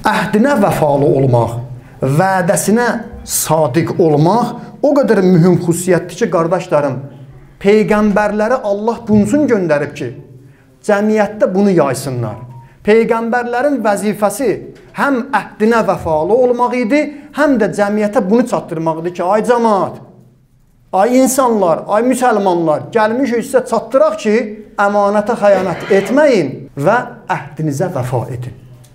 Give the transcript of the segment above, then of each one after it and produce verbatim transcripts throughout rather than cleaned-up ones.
əhdinə vəfalı olmaq, vədəsinə sadiq olmaq o qədər mühüm xüsusiyyətdir ki, qardaşlarım, Peyğəmbərləri Allah bunun üçün göndərib ki, cəmiyyətdə bunu yaysınlar. Peyğəmbərlərin vəzifəsi həm əhdinə vəfalı olmaq idi, həm də cəmiyyətə bunu çatdırmaq idi ki, ay cəmaat, ay insanlar, ay müsəlmanlar, gəlmişik sizə çatdıraq ki, əmanətə xəyanət etməyin və əhdinizə vəfa edin.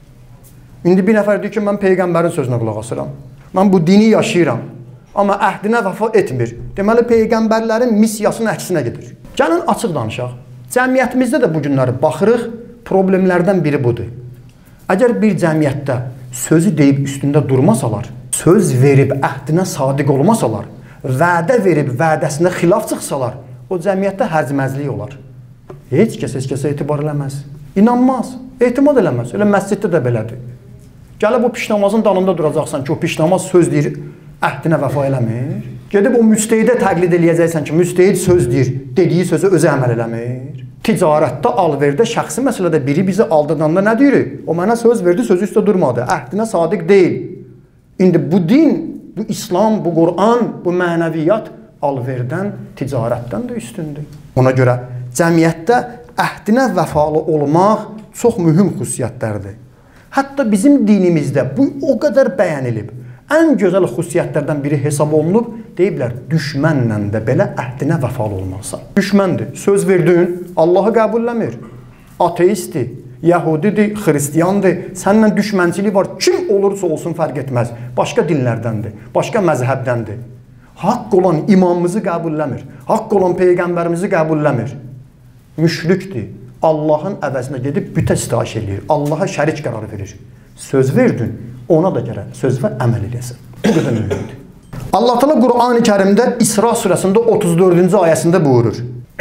İndi bir nəfər deyir ki, mən Peyğəmbərin sözünə qulaq asıram. Mən bu dini yaşayıram. Amma əhdinə vəfa etmir. Deməli, Peyğəmbərlərin missiyasının əksinə gedir. Gəlin, açıq danışaq. Cəmiyyətimizdə də bu günləri baxırıq, problemlərdən biri budur. Əgər bir cəmiyyətdə sözü deyib üstündə durmasalar, söz verib əhdinə sadiq olmasalar, vədə verib vədəsinə xilaf çıxsalar, o cəmiyyətdə hərcməzlik olar. Heç kəs, heç kəsə etibar eləməz. İnanmaz, etimad eləməz. Elə məsciddə də belədir. Gəlib o pişnamazın dalında duracaqsan ki, o pişnamaz söz deyir, əhdinə vəfa eləmir. Gedib o müstəhidə təqlid eləyəcəksən ki, müstəhid söz deyir, dediyi sözü özü əməl eləmir. Ticarətdə, alverdə, şəxsi məsələdə biri bizi aldadanda nə deyir? O mənə söz verdi, sözü üstə durmadı. Əhdinə sadiq deyil. İndi bu din, bu İslam, bu Qur'an, bu mənəviyyat alverdən, ticarətdən də üstündür. Ona görə cəmiyyətdə əhdinə vəfalı olmaq çox mühüm xüsusiyyətlərdir. Hətta bizim dinimizdə bu o qədər bəyənilib. Ən gözəl xüsusiyyətlərdən biri hesab olunub, deyiblər, düşmənlə də belə əhdinə vəfalı olmazsan. Düşməndir, söz verdin, Allahı qəbulləmir. Ateistdir, Yahudidir, Xristiyandır, səninlə düşmənçilik var, kim olursa olsun fərq etməz. Başqa dinlərdəndir, başqa məzhəbdəndir. Haqq olan imamımızı qəbulləmir, haqq olan Peyğəmbərimizi qəbulləmir. Müşrikdir, Allahın əvəzinə gedib bütə sitayiş eləyir, Allaha şərik qərar verir. Söz verdin, ona da gərək söz və əməl edəsin. Bu qədər mühümdür. Allah Teala Qur'an-ı Kərimdə İsra surəsində otuz dördüncü ayəsində buyurur.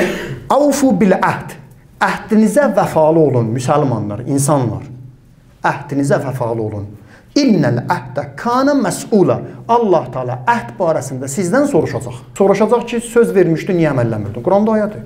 Avfu bil əhd. Əhdinizə vəfalı olun, müsəlmanlar, insanlar. Əhdinizə vəfalı olun. İnnəl əhdə kana məs'ula. Allah Teala əhd barəsində sizdən soruşacaq. Soruşacaq ki, söz vermişdin, niyə əməlləmirdin? Qur'anda ayədir.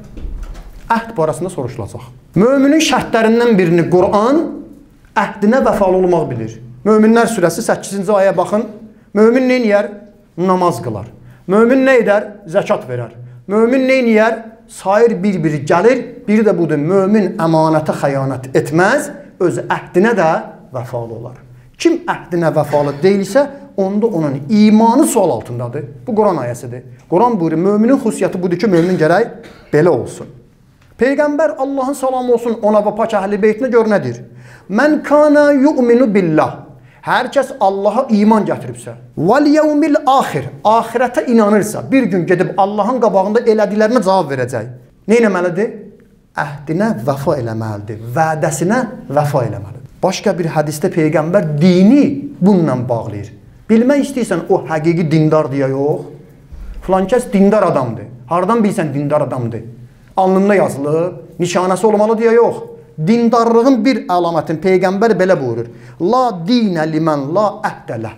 Əhd barəsində soruşulacaq. Möminin şərtlərindən birini Qur'an əhdinə vəfalı olmaq bilir. Möminlər surəsi səkkizinci aya baxın. Mömin nə edər? Namaz qılar. Mömin nə edər? Zəkat verər. Mömin nə edər? Sair bir-biri gəlir. Biri də budur, mömin əmanətə xəyanət etməz, öz əhdinə də vəfalı olar. Kim əhdinə vəfalı deyilsə, onda onun imanı sual altındadır. Bu Quran ayəsidir. Quran buyurur, möminin xüsusiyyəti budur ki, mömin gərək belə olsun. Peyğəmbər Allahın salamı olsun ona və pak əhl-i beytinə gör nədir? Mən kana yu'minu billah. Hər kəs Allaha iman gətiribsə, vəl yevmil axir, axirətə inanırsa, bir gün gedib Allahın qabağında elədiklərinə cavab verəcək. Nə etməlidir? Əhdinə vəfa eləməlidir, vədəsinə vəfa eləməlidir. Başqa bir hədisdə Peyğəmbər dini bununla bağlayır. Bilmək istəyirsən o həqiqi dindardır ya yox? Filan kəs dindar adamdır. Hardan bilsən dindar adamdır? Alnında yazılıb, nişanəsi olmalıdır ya yox? Dindarlığın bir əlamətin Peyğəmbər belə buyurur. La dinə limən la əhdələ.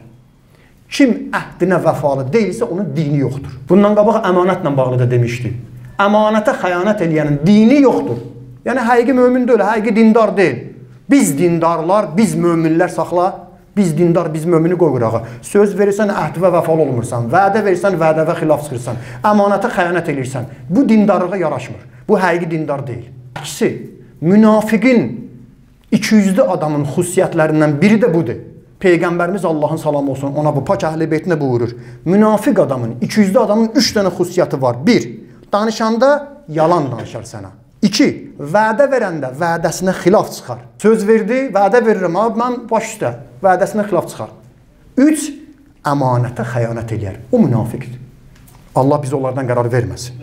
Kim əhdinə vəfalı deyilsə, onun dini yoxdur. Bundan qabaq əmanətlə bağlı da demişdi. Əmanətə xəyanət eləyənin dini yoxdur. Yəni, həqiqi mömin deyil, həqiqi dindar deyil. Biz dindarlar, biz möminlər saxla, biz dindar, biz mömini qoyurağa. Söz verirsən, əhdivə vəfalı olmursan, vədə verirsən, vədəvə xilaf çıxırsan, əmanətə xəyanət eləyirsən. Bu dindarlığa yaraşmır. Bu həqiqi dindar deyil. İkisi, münafiqin iki yüzlü adamın xüsusiyyətlərindən biri də budur. Peyğəmbərimiz Allahın salamı olsun, ona bu pak əhl-i beytinə buyurur. Münafiq adamın, iki yüzlü adamın üç dənə xüsusiyyəti var. Bir, danışanda yalan danışar sənə. İki, vədə verəndə vədəsinə xilaf çıxar. Söz verdi, vədə verirəm, abi, mən baş üstə, vədəsinə xilaf çıxar. Üç, əmanətə xəyanət eləyər. O münafiqdir. Allah bizi onlardan qərar verməsin.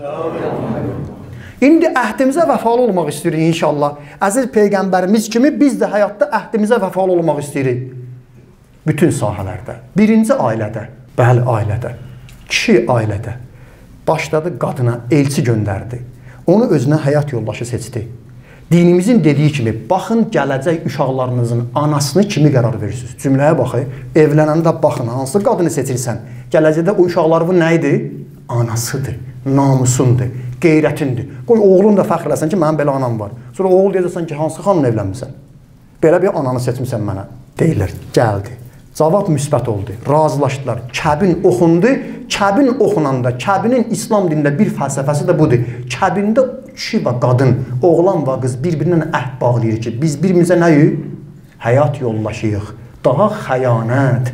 İndi əhdimizə vəfalı olmaq istəyirik inşallah. Əziz Peyğəmbərimiz kimi biz də həyatda əhdimizə vəfalı olmaq istəyirik. Bütün sahələrdə. Birinci ailədə, bəli ailədə, kişi ailədə. Başladı qadına elçi göndərdi. Onu özünə həyat yoldaşı seçdi. Dinimizin dediyi kimi, baxın gələcək uşaqlarınızın anasını kimi qərar verirsiniz. Cümləyə baxın, evlənəndə baxın, hansı qadını seçirsən. Gələcəkdə o uşaqların nə idi? Anasıdır, namusundur, qeyrətindir. Qoy oğlun da fəxr eləsən ki, mənim belə anam var. Sonra oğul deyəcəksən ki, hansı xanımla evlənmirsən? Belə bir ananı seçmirsən mənə. Deyirlər, gəldi. Cavab müsbət oldu. Razılaşdılar. Kəbin oxundu. Kəbin oxunanda, kəbinin İslam dinində bir fəlsəfəsi də budur. Kəbində kişi və qadın, oğlan və qız bir-birindən əhd bağlayır ki, biz bir-birimizə nəyik? Həyat yollaşıyıq. Daha xəyanət,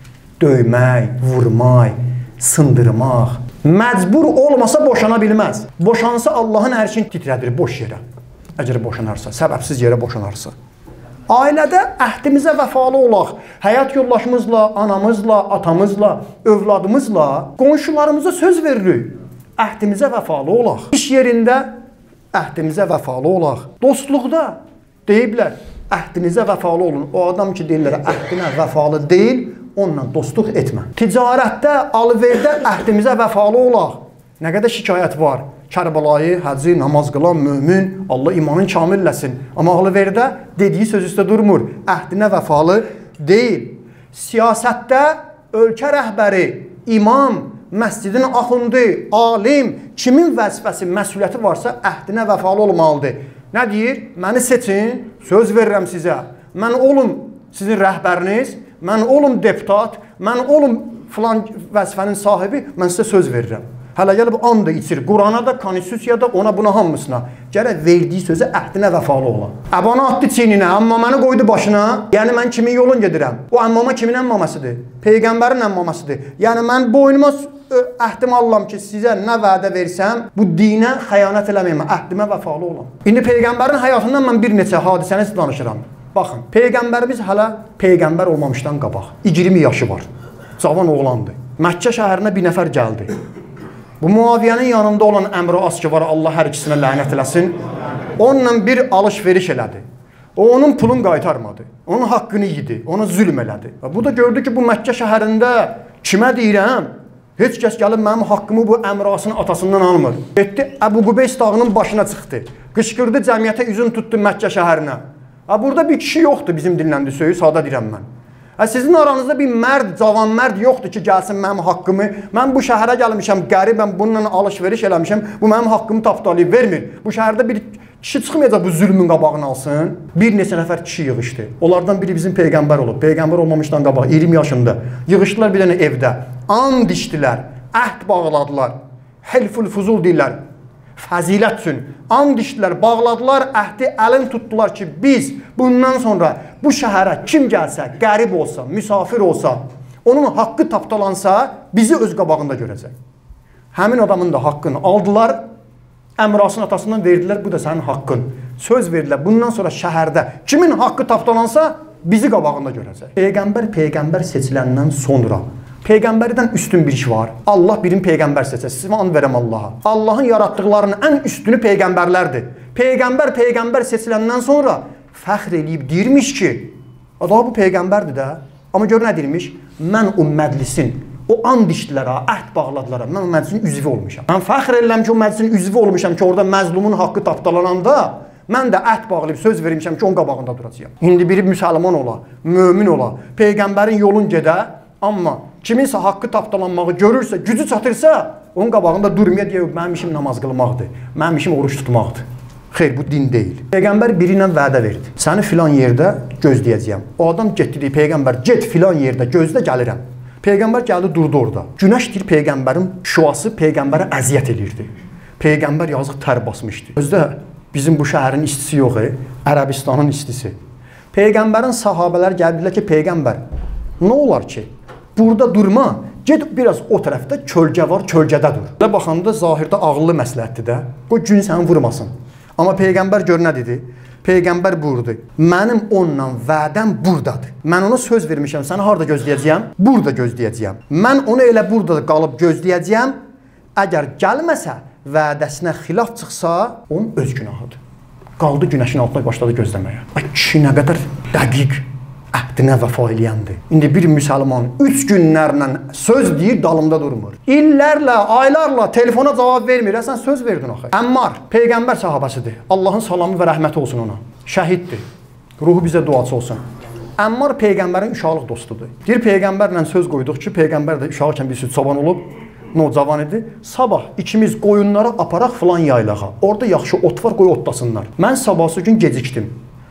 döymək, vurmaq, sındırmaq. Məcbur olmasa boşana bilməz. Boşansa Allahın ərşini titrədir boş yerə. Əgər boşanarsa, səbəbsiz yerə boşanarsa. Ailədə əhdimizə vəfalı olaq. Həyat yoldaşımızla, anamızla, atamızla, övladımızla, qonşularımıza söz veririk. Əhdimizə vəfalı olaq. İş yerində əhdimizə vəfalı olaq. Dostluqda deyiblər, əhdinizə vəfalı olun. O adam ki, deyirlər, əhdinə vəfalı deyil, onunla dostluq etmə. Ticarətdə, alverdə əhdimizə vəfalı olaq. Nə qədər şikayət var. Kərbəlayı, həcci, namaz qılan, mömin, Allah imanın kamilləsin. Amma alverdə dediyi söz üstə durmur. Əhdinə vəfalı deyil. Siyasətdə ölkə rəhbəri, imam, məscidin axundu, alim, kimin vəzifəsi, məsuliyyəti varsa əhdinə vəfalı olmalıdır. Nə deyir? Məni seçin, söz verirəm sizə. Mən olum sizin rəhbəriniz, mən olum deputat, mən olum filan vəzifənin sahibi, mən sizə söz verirəm. Hələ gəlib and da içir. Qurana da, konstitusiyada, ona buna hamısına. Gərək verdiyi sözə əhdinə vəfalı olan. Əbana atdı çiyninə, amma məni qoydu başına. Yəni mən kimin yolun gedirəm? O əmmama kimin əmmamasıdır? Peyğəmbərin əmmamasıdır. Yəni mən boynuma əhdim allam ki, sizə nə vədə versəm, bu dinə xəyanət eləməyəm, əhdimə vəfalı olan. İndi Peyğəmbərin həyatından mən bir neçə hadisəni sizə danışıram. Baxın, Peyğəmbərimiz hələ Peyğəmbər olmamışdan qabaq. iyirmi yaşı var. Cavan oğlandı. Məkkə şəhərinə bir nəfər gəldi. Bu Muaviyyənin yanında olan Əmr-i As ki var, Allah hər ikisinə lənət eləsin. Onunla bir alış-veriş elədi. O onun pulunu qaytarmadı. Onun haqqını yedi, ona zülm elədi. Bu da gördü ki, bu Məkkə şəhərində kimə deyirəm? Heç kəs gəlib mənim haqqımı bu Əmr-i Asın atasından almır. Getdi, Əbu Qubeys dağının başına çıxdı. Qışqırdı, cəmiyyətə üzün tutdu Məkkə şəhərinə. Burada bir kişi yoxdur bizim dilləndi söyü, sada deyirəm mən. Sizin aranızda bir mərd, cavan mərd yoxdur ki, gəlsin mənim haqqımı. Mən bu şəhərə gəlmişəm, qəribəm, bununla alış-veriş eləmişəm, bu mənim haqqımı tapdalayıb vermir. Bu şəhərdə bir kişi çıxmayacaq bu zülmün qabağını alsın. Bir neçə nəfər kişi yığışdı. Onlardan biri bizim Peyğəmbər olub. Peyğəmbər olmamışdan qabaq, iyirmi yaşında. Yığışdılar bir dənə evdə. And içdilər, əhd bağladılar. Helful fuzul deyirlər. Fəzilət üçün and içdilər, bağladılar, əhdi əlin tutdular ki, biz bundan sonra bu şəhərə kim gəlsə, qərib olsa, müsafir olsa, onun haqqı tapdalansa, bizi öz qabağında görəcək. Həmin adamın da haqqını aldılar, Əmrasın atasından verdilər, bu da sənin haqqın. Söz verdilər, bundan sonra şəhərdə kimin haqqı tapdalansa, bizi qabağında görəcək. Peyğəmbər, Peyğəmbər seçiləndən sonra Peyğəmbərdən üstün bir iş var. Allah birin Peyğəmbər seçər. Sizə and verəm Allaha. Allahın yaratdıqlarının ən üstünü Peyğəmbərlərdir. Peyğəmbər, Peyğəmbər seçiləndən sonra fəxr eləyib deyirmiş ki, daha bu Peyğəmbərdir də. Amma gör nə deyirmiş? Mən o məclisin, o and içdilər, əhd bağladılar. Mən o məclisin üzvü olmuşam. Mən fəxr eləm ki, o məclisin üzvü olmuşam ki, orada məzlumun haqqı tapdalananda mən də əhd bağlayıb söz vermişəm ki, onun qabağında duracağam. İndi biri müsəlman ola, mömin ola, Peyğəmbərin yolun gedə, amma kiminsə haqqı tapdalanmağı görürsə, gücü çatırsa, onun qabağında durmaya deyə, mənim işim namaz qılmaqdır, mənim işim oruç tutmaqdır. Xeyr, bu din deyil. Peyğəmbər biri ilə vədə verdi. Səni filan yerdə gözləyəcəyəm. O adam getdi deyir, Peyğəmbər, get filan yerdə gözlə, gəlirəm. Peyğəmbər gəldi, durdu orada. Günəş deyir, Peyğəmbərin şüası Peyğəmbərə əziyyət edirdi. Peyğəmbər yazıq tər basmışdı. Özdə bizim bu şəhərin istisi yox, Ərəbistanın istisi. Peyğəmbərin sahabələr gəldilər ki, Peyğəmbər, nə olar ki? Burada durma, get biraz o tərəfdə kölgə var, kölgədə dur. Və baxanda zahirdə ağıllı məsləhətdir də, bu gün səni vurmasın. Amma Peyğəmbər gör nə dedi? Peyğəmbər buyurdu, mənim onunla vədəm buradadır. Mən ona söz vermişəm, səni harada gözləyəcəyəm? Burada gözləyəcəyəm. Mən onu elə burada qalıb gözləyəcəyəm. Əgər gəlməsə, vədəsinə xilaf çıxsa, onun öz günahıdır. Qaldı günəşin altına başladı gözləməyə. Ay kişi nə qədər dəqiq. Əhdinə vəfa eləyəndir. İndi bir müsəlman üç günlərlə söz deyir, dalımda durmur. İllərlə, aylarla telefona cavab vermir. Sən söz verdin axı. Əmmar, Peyğəmbər sahabəsidir. Allahın salamı və rəhməti olsun ona. Şəhiddir. Ruhu bizə duası olsun. Əmmar Peyğəmbərin uşaqlıq dostudur. Bir Peyğəmbərlə söz qoyduq ki, Peyğəmbər də uşaqkən bir süt çoban olub. No, cavan idi. Sabah ikimiz qoyunları aparaq filan yaylağa. Orada yaxşı ot var, qoy otlasınlar. Mən sabahsı gün gecikdim.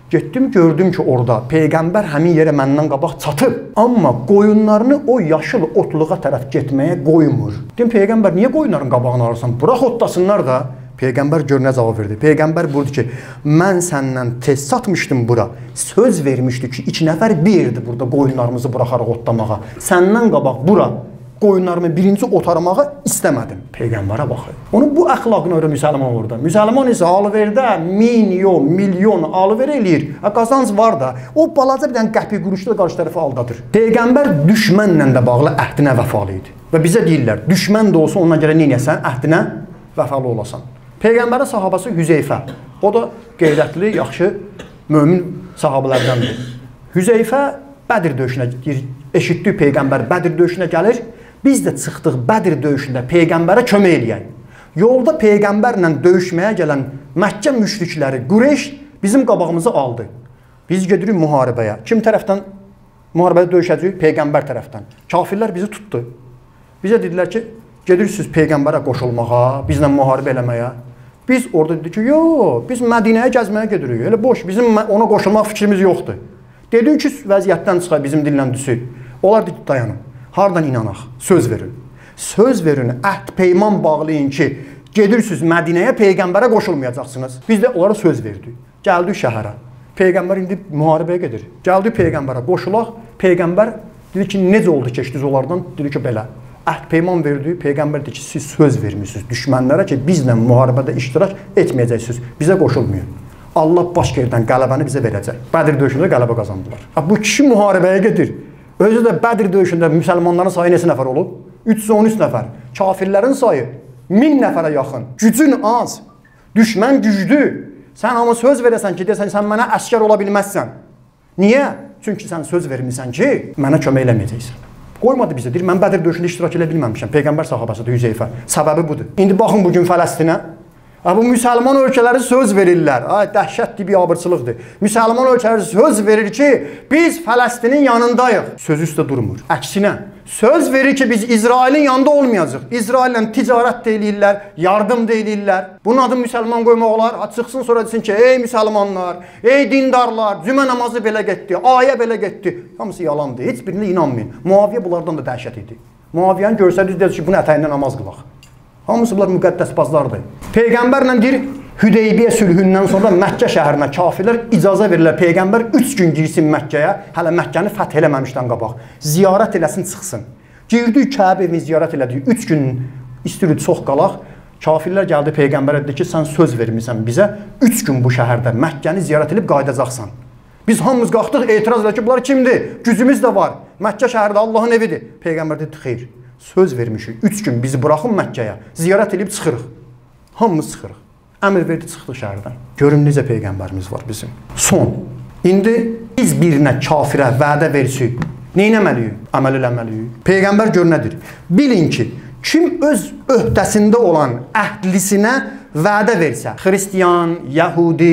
Getdim, gördüm ki orada Peyğəmbər həmin yerə məndən qabaq çatıb. Amma qoyunlarını o yaşıl otluğa tərəf getməyə qoymur. Dedim, Peyğəmbər, niyə qoyunların qabağını alırsan? Bırax otlasınlar da. Peyğəmbər gör nə cavab verdi. Peyğəmbər buyurdu ki, mən səndən tez çatmışdım bura. Söz vermişdi ki, iki nəfər bir yerdir burada qoyunlarımızı buraxaraq otlamağa. Səndən qabaq bura qoyunlarımı birinci otarmağa istəmədim. Peyğəmbərə baxır. Onun bu əxlaqına görə müsəlman olur da. Müsəlman isə alverdə milyon, milyon alver eləyir. Qazanc var da. O balaca bir dənə qəpik quruşda qarşı tərəfə aldadır. Peyğəmbər düşmənlə də bağlı əhdinə vəfalı idi. Və bizə deyirlər, düşmən də olsa ona görə neynəsən? Əhdinə vəfalı olasan. Peyğəmbərin sahabası Hüzeyfə. O da qeyrətli, yaxşı, mömin sahabələrdəndir. Hüzeyfə Bədir döyüşünə eşitdi, Peyğəmbər Bədir döyüşünə gəlir. Biz də çıxdıq Bədir döyüşündə Peyğəmbərə kömək eləyək. Yolda Peyğəmbərlə döyüşməyə gələn Məkkə müşrikləri, Qureyş bizim qabağımızı aldı. Biz gedirik müharibəyə. Kim tərəfdən müharibədə döyüşəcəyik? Peyğəmbər tərəfdən. Kafirlər bizi tutdu. Bizə dedilər ki, gedirsiniz Peyğəmbərə qoşulmağa, bizlə müharibə eləməyə. Biz orada dedik ki, yox, biz Mədinəyə gəzməyə gedirik. Elə boş, bizim ona qoşulmaq fikrimiz yoxdur. Dedik ki, vəziyyətdən çıxar, bizim dillə düşür. Onlar dedi, dayanın. Hardan inanaq? Söz verin. Söz verin, əhd peyman bağlayın ki, gedirsiniz Mədinəyə, Peyğəmbərə qoşulmayacaqsınız. Biz də onlara söz verdik. Gəldik şəhərə. Peyğəmbər indi müharibəyə gedir. Gəldik Peyğəmbərə qoşulaq. Peyğəmbər dedi ki, necə oldu keçdiniz onlardan? Dedi ki, belə. Əhd peyman verdi. Peyğəmbər dedi ki, siz söz vermişsiniz düşmənlərə ki, bizlə müharibədə iştirak etməyəcəksiniz. Bizə qoşulmayın. Allah baş yerdən qələbəni bizə verəcək. Bədir döyüşündə qələbə qazandılar. Bu kişi müharibəyə gedir. Özü də Bədir döyüşündə müsəlmanların sayı neçə nəfər olub? üç yüz on üç nəfər. Kafirlərin sayı min nəfərə yaxın. Gücün az. Düşmən güclü. Sən amma söz verəsən ki, desən, sən mənə əskər ola bilməzsən. Niyə? Çünki sən söz vermirsən ki, mənə kömək eləməyəcəksən. Qoymadı bizə. Deyir, mən Bədir döyüşündə iştirak edə bilməmişəm. Peyğəmbər sahabasıdır, Hüzeyfə. Səbəbi budur. İndi baxın bugün Fələstinə. Bu müsəlman ölkələri söz verirlər. Ay, dəhşətli bir abırçılıqdır. Müsəlman ölkələri söz verir ki, biz Fələstinin yanındayıq. Söz üstə durmur. Əksinə, söz verir ki, biz İsrailin yanında olmayacaq. İsraillə ticarət də eləyirlər, yardım da eləyirlər. Bunun adını müsəlman qoymaq olar. Çıxsın sonra desin ki, ey müsəlmanlar, ey dindarlar, cümə namazı belə getdi, ayə belə getdi. Hamısı yalandır. Heç birinə inanmayın. Muaviyə bunlardan da dəhşət idi. Muaviyyəni görsəniz dedi ki, bunun ətəyində namaz qılaq. Hamısı bunlar müqəddəsbazlardır. Peyğəmbərlə deyir, Hüdeybiyyə sülhündən sonra Məkkə şəhərinə kafirlər icazə verirlər. Peyğəmbər üç gün girsin Məkkəyə, hələ Məkkəni fəth eləməmişdən qabaq. Ziyarət eləsin, çıxsın. Girdik Kəbə evini ziyarət elədik. üç gün istiririk, çox qalaq. Kafirlər gəldi Peyğəmbərə dedi ki, sən söz vermirsən bizə, üç gün bu şəhərdə Məkkəni ziyarət edib qayıdacaqsan. Biz hamımız qalxdıq, etiraz edək ki, bunlar kimdir? Gücümüz də var. Məkkə şəhərdə Allahın evidir. Peyğəmbər dedi, xeyr. Söz vermişik. Üç gün bizi buraxın Məkkəyə. Ziyarət edib çıxırıq. Hamımız çıxırıq. Əmr verdi, çıxdıq şəhərdən. Görün necə Peyğəmbərimiz var bizim. Son. İndi biz birinə kafirə vədə versik. Neynəməliyik? Əməl eləməliyik. Peyğəmbər gör nədir? Bilin ki, kim öz öhdəsində olan əhdlisinə vədə versə, xristiyan, yəhudi,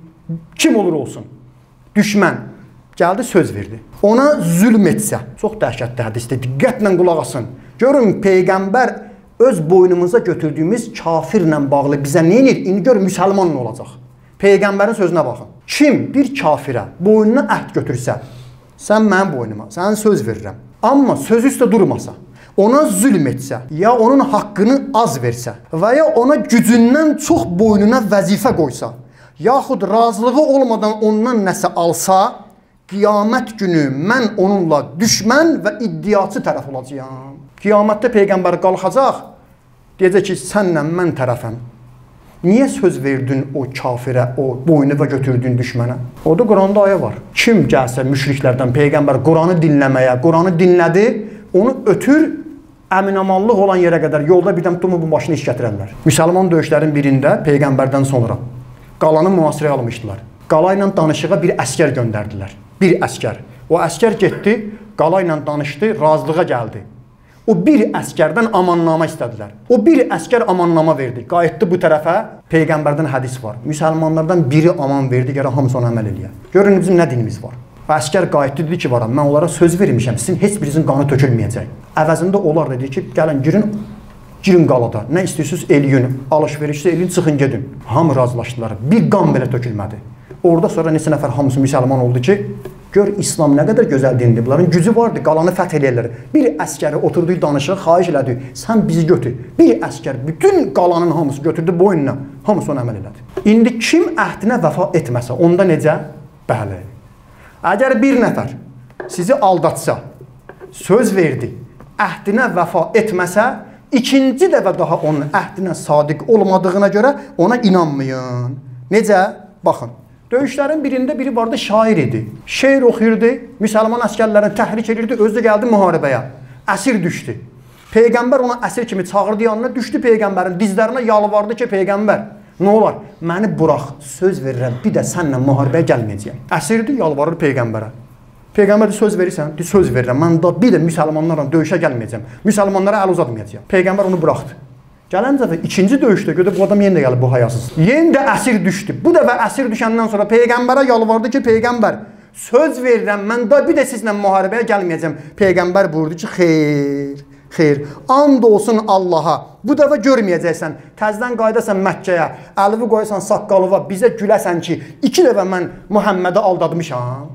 kim olur olsun, düşmən, gəldi söz verdi. Ona zülm etsə, çox dəhşətli hədisdir, diqqətlə qulaq asın. Görün, Peyğəmbər öz boynumuza götürdüyümüz kafirlə bağlı bizə neynir? İndi görün, müsəlman nə olacaq? Peyğəmbərin sözünə baxın. Kim bir kafirə boynuna əhd götürsə, sən mənim boynuma, sənə söz verirəm. Amma söz üstə durmasa, ona zülm etsə, ya onun haqqını az versə və ya ona gücündən çox boynuna vəzifə qoysa, yaxud razılığı olmadan ondan nəsə alsa, qiyamət günü mən onunla düşmən və iddiaçı tərəf olacağam. Qiyamətdə Peyğəmbər qalxacaq, deyəcək ki, sənlə mən tərəfəm. Niyə söz verdin o kafirə, o boynu və götürdüyün düşmənə? Orada Quranda ayə var. Kim gəlsə müşriklərdən Peyğəmbər Quranı dinləməyə, Quranı dinlədi, onu ötür, əminamanlıq olan yerə qədər yolda birdən tutumu bu başını iş gətirərlər. Müsəlman döyüşlərin birində Peyğəmbərdən sonra qalanı mühasirəyə almışdılar. Qala ilə danışığa bir əskər göndərdilər. Bir əskər. O əskər getdi, qala ilə danışdı, razılığa gəldi. O bir əskərdən amannama istədilər. O bir əskər amannama verdi. Qayıtdı bu tərəfə, Peyğəmbərdən hədis var. Müsəlmanlardan biri aman verdi, gələ hamısı ona əməl eləyər. Görün, bizim nə dinimiz var. O əskər qayıtdı, dedi ki, varam, mən onlara söz vermişəm, sizin heç birinizin qanı tökülməyəcək. Əvəzində onlar dedi ki, gəlin, girin, girin qalada. Nə istəyirsiniz, eləyin, alış-verişdə eləyin, çıxın, gedin. Hamı razılaşdılar. Bir qan belə tökülmədi. Orada sonra neçə nəfər hamısı müsəlman oldu ki, gör İslam nə qədər gözəl dindir. Bunların gücü vardı, qalanı fəth eləyirlər. Bir əskəri oturdu, danışıq, xahiş elədi, sən bizi götür. Bir əskər bütün qalanın hamısı götürdü boynuna, hamısı ona əməl elədi. İndi kim əhdinə vəfa etməsə, onda necə? Bəli. Əgər bir nəfər sizi aldatsa, söz verdi, əhdinə vəfa etməsə, ikinci dəfə daha onun əhdinə sadiq olmadığına görə ona inanmayın. Necə? Baxın. Döyüşlərin birində biri vardı, şair idi. Şeir oxuyurdu, müsəlman əskərlərini təhrik edirdi, özü də gəldi müharibəyə. Əsir düşdü. Peyğəmbər ona əsir kimi çağırdı yanına, düşdü Peyğəmbərin dizlərinə, yalvardı ki, Peyğəmbər, nə olar, məni burax, söz verirəm, bir də sənlə müharibəyə gəlməyəcəyəm. Əsirdi, yalvarır Peyğəmbərə. Peyğəmbər söz verirsən, söz verirəm, mən da bir də müsəlmanlarla döyüşə gəlməyəcəm, müsəlmanlara əl uzatmayacağam. Peyğəmbər onu buraxdı. Gələn dəfə ikinci döyüşdə gördü, bu adam yenə də gəlib bu hayasız. Yenə də əsir düşdü. Bu dəfə əsir düşəndən sonra Peyğəmbərə yalvardı ki, Peyğəmbər, söz verirəm, mən da bir də sizlə müharibəyə gəlməyəcəm. Peyğəmbər buyurdu ki, xeyr, xeyr, and olsun Allaha, bu dəfə görməyəcəksən, təzdən qaydasan Məkkəyə, əlvi qoysan saqqalıva, bizə güləsən ki, iki dəfə mən Muhammədə aldadmışam.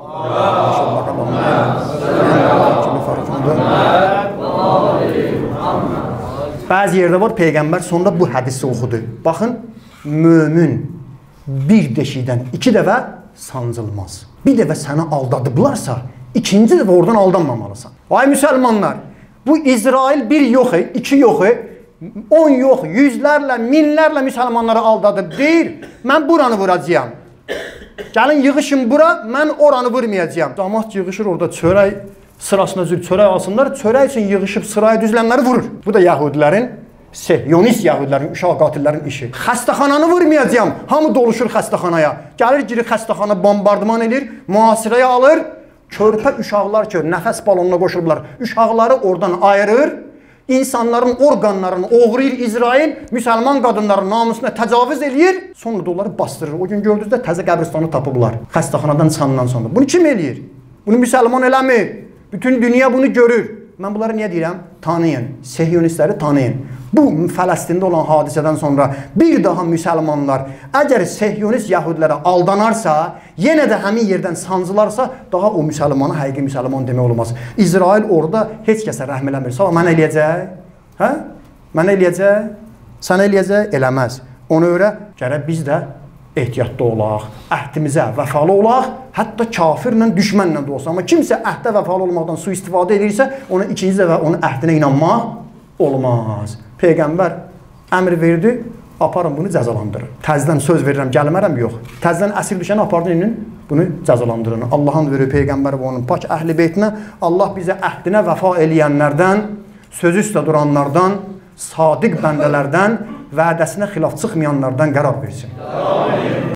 Bəzi yerdə var, Peyğəmbər sonra bu hədisi oxudu. Baxın, mömin bir deşikdən iki dəfə sancılmaz. Bir dəfə səni aldadıblarsa, ikinci dəfə oradan aldanmamalısan. Ay müsəlmanlar, bu İsrail bir yox, iki yox, on yox, yüzlərlə, minlərlə müsəlmanları aldadıb deyir, mən buranı vuracağım. Gəlin yığışın bura, mən oranı vurmayacağım. Damat yığışır orada çörək sırasına zül çörək alsınlar, çörək üçün yığışıb sıraya düzlənləri vurur. Bu da Yahudilərin, Sehyonist Yahudilərin, uşaq qatillərin işi. Xəstəxananı vurmayacağım, hamı doluşur xəstəxanaya. Gəlir, girir xəstəxana bombardıman edir, mühasirəyə alır, körpə uşaqlar ki, nəfəs balonuna qoşulublar, uşaqları oradan ayırır, insanların orqanlarını oğrayır İsrail, müsəlman qadınların namusuna təcavüz eləyir, sonra da onları bastırır. O gün gördünüzdə təzə qəbristanı tapıblar, xəstəxanadan çıxandan sonra. Bunu kim eləyir? Bunu müsəlman eləmir. Bütün dünya bunu görür. Mən bunları niyə deyirəm? Tanıyın, Sehyonistləri tanıyın. Bu, Fələstində olan hadisədən sonra bir daha müsəlmanlar əgər Sehyonist Yahudilərə aldanarsa, yenə də həmin yerdən sancılarsa, daha o müsəlmanı həqiqi müsəlman demək olmaz. İsrail orada heç kəsə rəhm eləmir. Sağ mən eləyəcək? Hə? Mən eləyəcək? Sən eləyəcək? Eləməz. Ona görə gərək biz də ehtiyatda olaq, əhdimizə vəfalı olaq, hətta kafirlə, düşmənlə də olsa. Amma kimsə əhdə vəfalı olmaqdan sui-istifadə edirsə, ona ikinci dəfə onun əhdinə inanmaq olmaz. Peyğəmbər əmr verdi, aparın bunu cəzalandırın. Təzdən söz verirəm, gəlmərəm, yox. Təzdən əsir düşəni apardın, bunu cəzalandırın. Allahın verir Peyğəmbər və onun pak əhli beytinə, Allah bizə əhdinə vəfa eləyənlərdən, sözü üstə duranlardan, sadiq bəndələrdən, vədəsinə xilaf çıxmayanlardan qərar versin.